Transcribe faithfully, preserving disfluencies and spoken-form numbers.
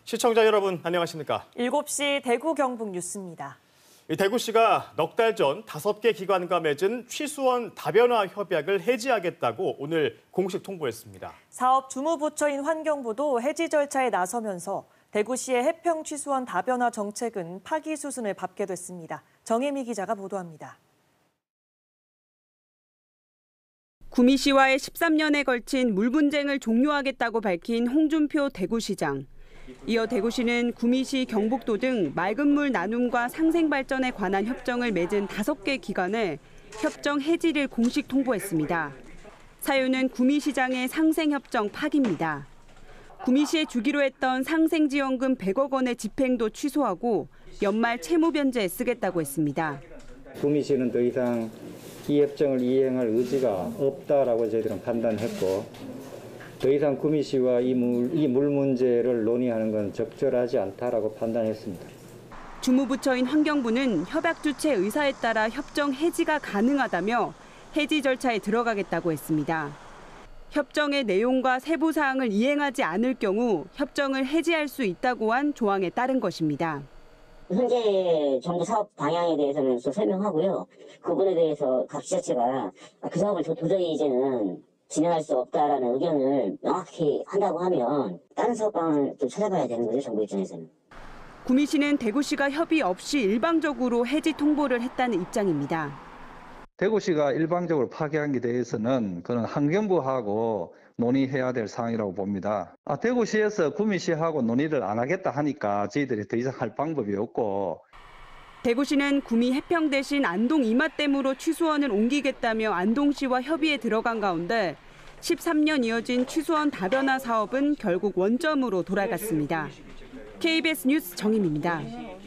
시청자 여러분 안녕하십니까? 일곱 시 대구 경북 뉴스입니다. 대구시가 넉 달 전 다섯 개 기관과 맺은 취수원 다변화 협약을 해지하겠다고 오늘 공식 통보했습니다. 사업 주무부처인 환경부도 해지 절차에 나서면서 대구시의 해평 취수원 다변화 정책은 파기 수순을 밟게 됐습니다. 정혜미 기자가 보도합니다. 구미시와의 십삼 년에 걸친 물 분쟁을 종료하겠다고 밝힌 홍준표 대구시장. 이어 대구시는 구미시, 경북도 등 맑은 물 나눔과 상생 발전에 관한 협정을 맺은 다섯 개 기관에 협정 해지를 공식 통보했습니다. 사유는 구미시장의 상생협정 파기입니다. 구미시에 주기로 했던 상생지원금 백억 원의 집행도 취소하고 연말 채무 변제에 쓰겠다고 했습니다. 구미시는 더 이상 이 협정을 이행할 의지가 없다라고 저희들은 판단했고 더 이상 구미시와 이 물, 이 물 문제를 논의하는 건 적절하지 않다라고 판단했습니다. 주무부처인 환경부는 협약 주체 의사에 따라 협정 해지가 가능하다며 해지 절차에 들어가겠다고 했습니다. 협정의 내용과 세부 사항을 이행하지 않을 경우 협정을 해지할 수 있다고 한 조항에 따른 것입니다. 현재 정부 사업 방향에 대해서는 또 설명하고요. 그 부분에 대해서 각 지자체가 그 사업을 도저히 이제는 진행할 수 없다라는 의견을 명확히 한다고 하면 다른 사업 방안을 또 찾아봐야 되는 거죠, 정부 입장에서는. 구미시는 대구시가 협의 없이 일방적으로 해지 통보를 했다는 입장입니다. 대구시가 일방적으로 파기한 게 대해서는 그건 환경부하고 논의해야 될 사항이라고 봅니다. 아, 대구시에서 구미시하고 논의를 안 하겠다 하니까 저희들이 더 이상 할 방법이 없고. 대구시는 구미 해평 대신 안동 이맛댐으로 취수원을 옮기겠다며 안동시와 협의에 들어간 가운데 십삼 년 이어진 취수원 다변화 사업은 결국 원점으로 돌아갔습니다. 케이비에스 뉴스 정임입니다.